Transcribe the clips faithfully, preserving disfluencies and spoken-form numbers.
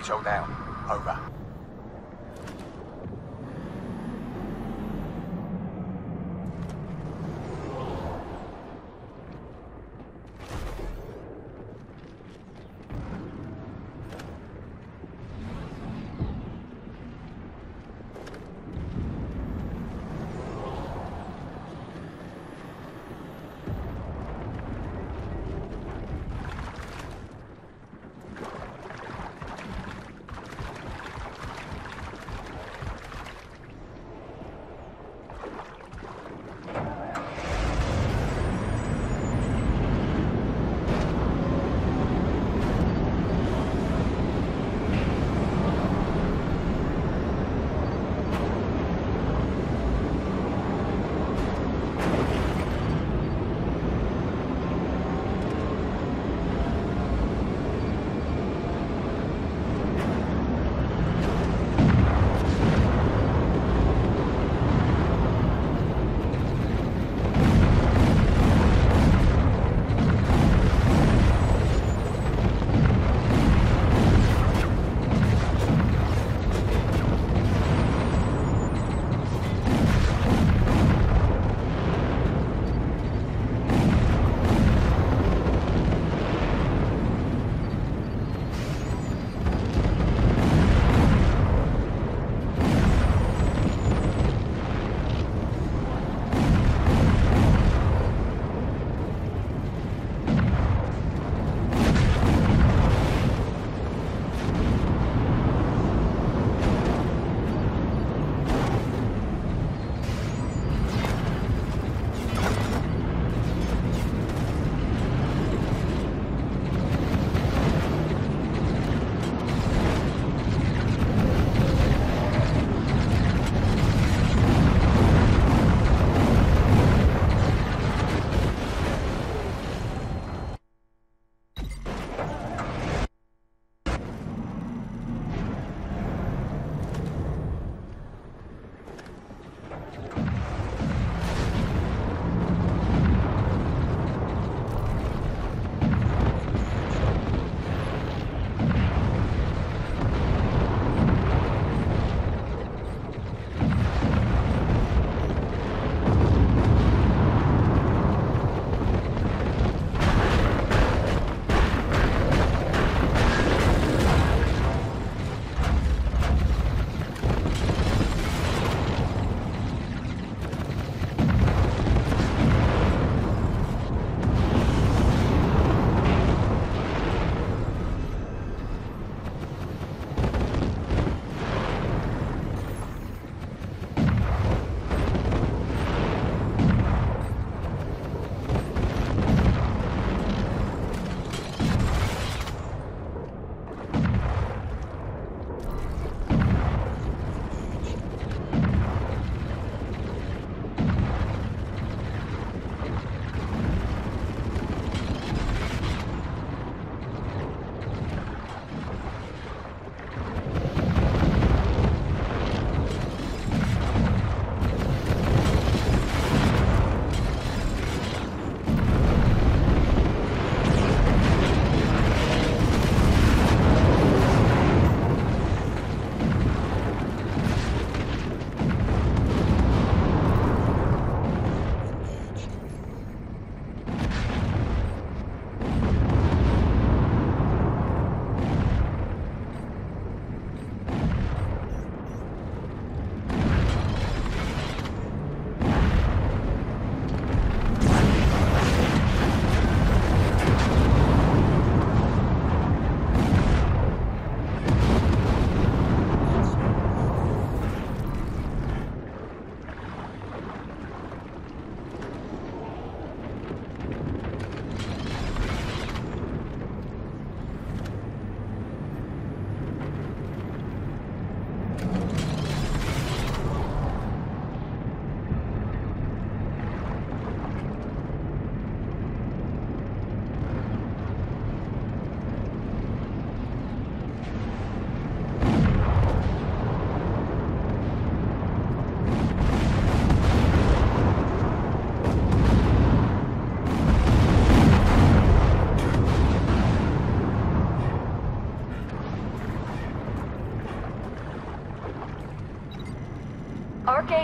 Intel down. Over.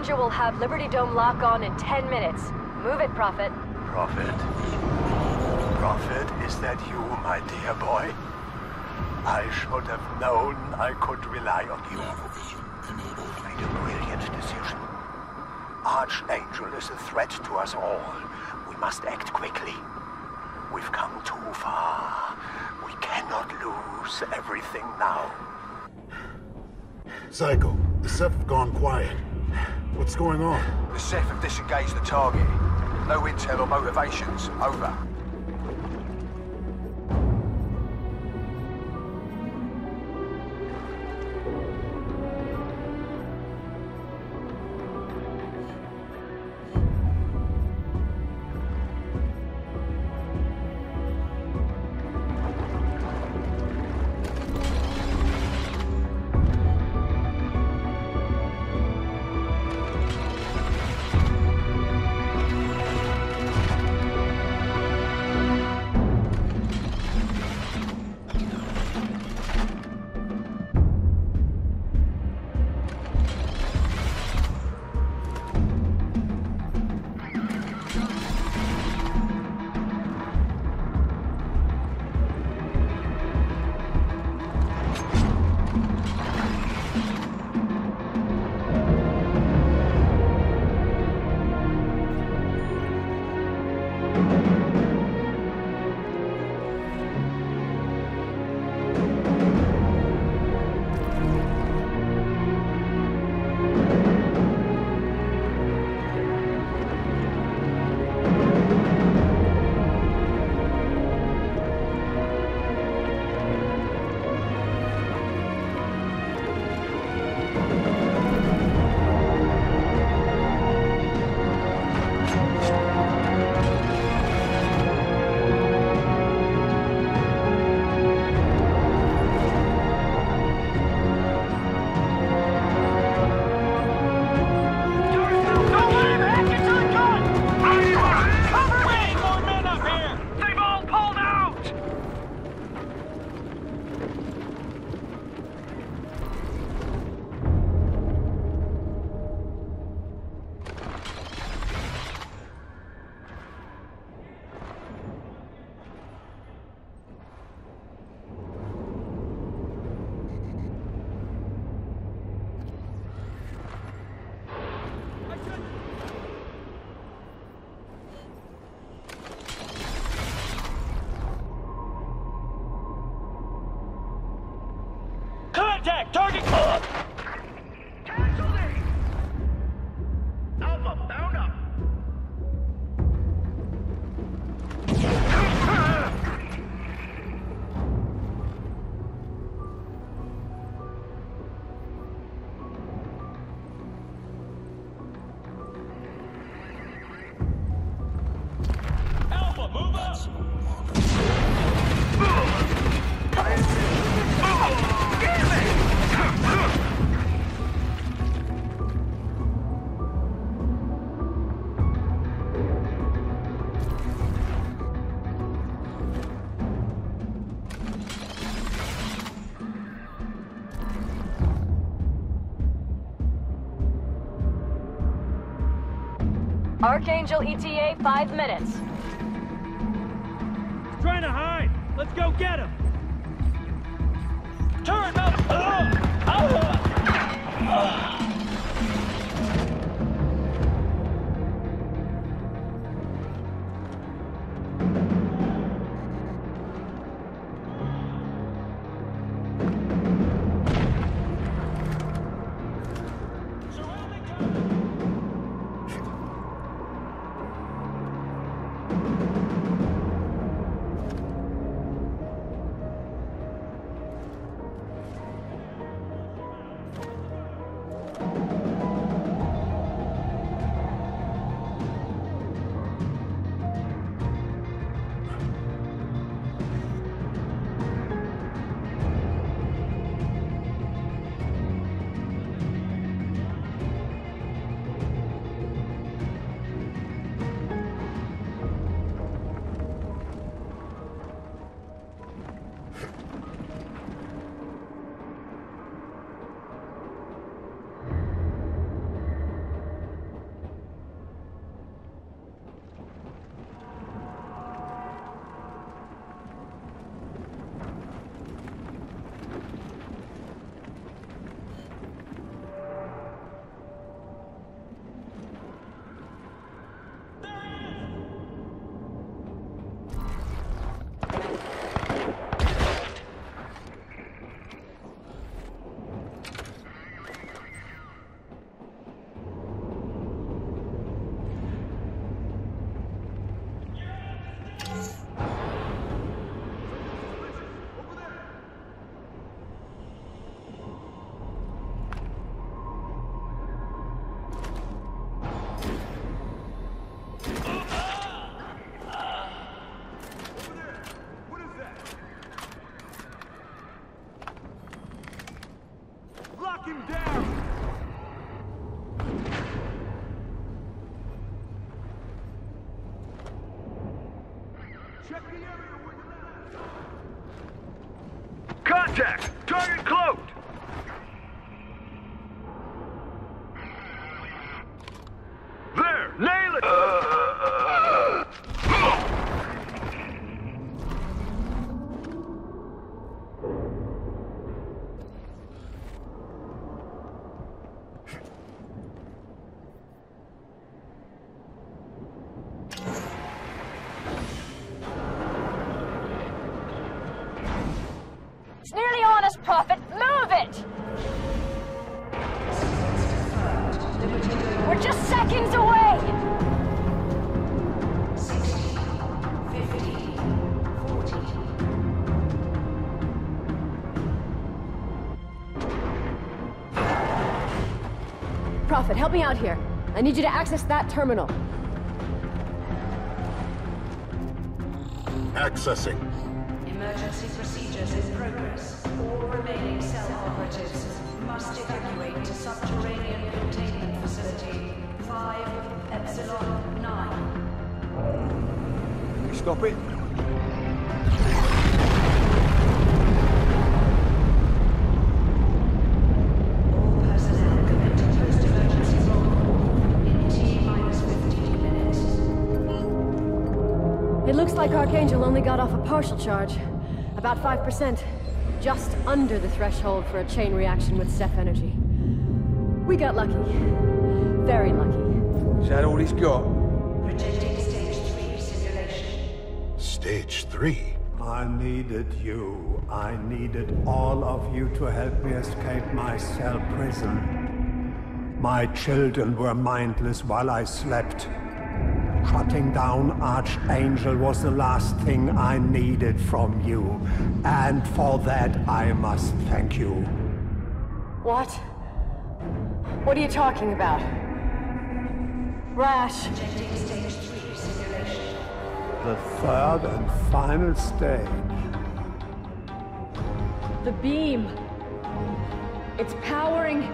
Ranger will have Liberty Dome lock on in ten minutes. Move it, Prophet. Prophet? Prophet, is that you, my dear boy? I should have known I could rely on you. You made a brilliant decision. Archangel is a threat to us all. We must act quickly. We've come too far. We cannot lose everything now. Psycho, the Ceph have gone quiet. What's going on? The Ceph have disengaged the target. No intel or motivations. Over. Contact! Target! Uh. Casualty! Alpha, bound up! Alpha, move up! Archangel E T A, five minutes. Trying to hide! Let's go get him! Turn up! Uh, uh, uh. Contact! Target cloaked! There! Nail it! It's nearly on us, Prophet! Move it! We're just seconds away! sixty, fifty, forty. Prophet, help me out here. I need you to access that terminal. Accessing. Emergency procedures in progress. All remaining C E L L operatives must evacuate to subterranean containment facility five Epsilon nine. You stop it? All personnel commit to post-emergency roll in T minus fifteen minutes. It looks like Archangel only got off a partial charge. About five percent. Just under the threshold for a chain reaction with Ceph energy. We got lucky. Very lucky. Is that all he's got? Projecting stage three simulation. Stage three? I needed you. I needed all of you to help me escape my cell prison. My children were mindless while I slept. Shutting down Archangel was the last thing I needed from you. And for that, I must thank you. What? What are you talking about? Rash. Projecting stage three simulation. The third and final stage. The beam. It's powering.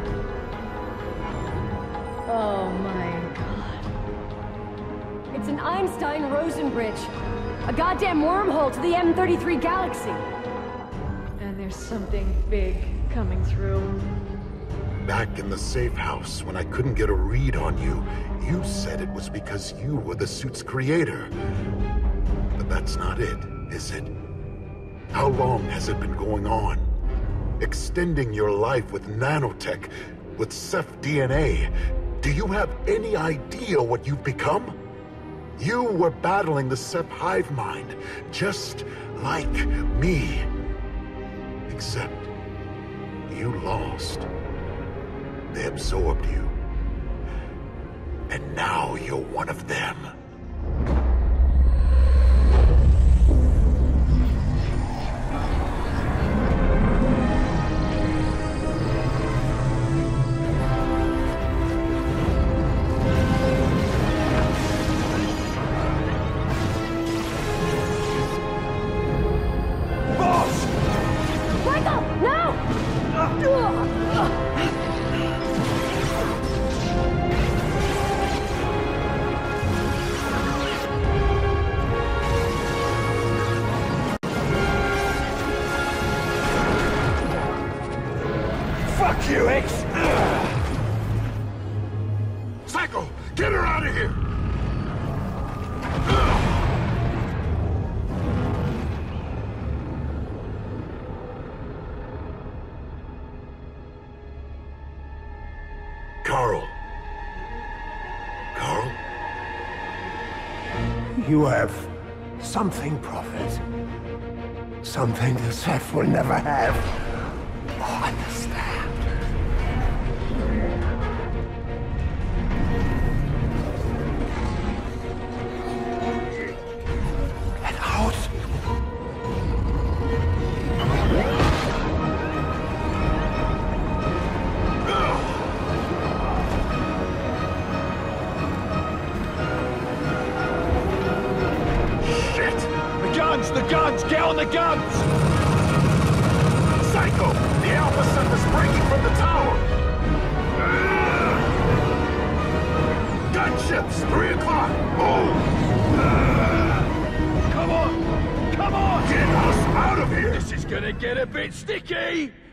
Oh my god. It's an Einstein-Rosen bridge. A goddamn wormhole to the M thirty-three galaxy. And there's something big coming through. Back in the safe house, when I couldn't get a read on you, you said it was because you were the suit's creator. But that's not it, is it? How long has it been going on? Extending your life with nanotech, with Ceph D N A. Do you have any idea what you've become? You were battling the Ceph hive mind, just like me. Except, you lost. They absorbed you. And now you're one of them. Karl. Karl? You have something, Prophet. Something the Ceph will never have or understand. Get out! The guns! Get on the guns! Psycho! The Alpha Ceph is breaking from the tower! Gunships! Three o'clock! Move! Come gonna get a bit sticky!